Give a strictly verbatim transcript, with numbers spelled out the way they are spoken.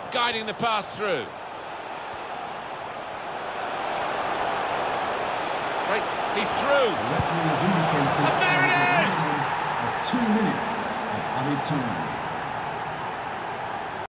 guiding the pass through. Right, he's through. The referee has indicated And there it is! of two minutes of added time.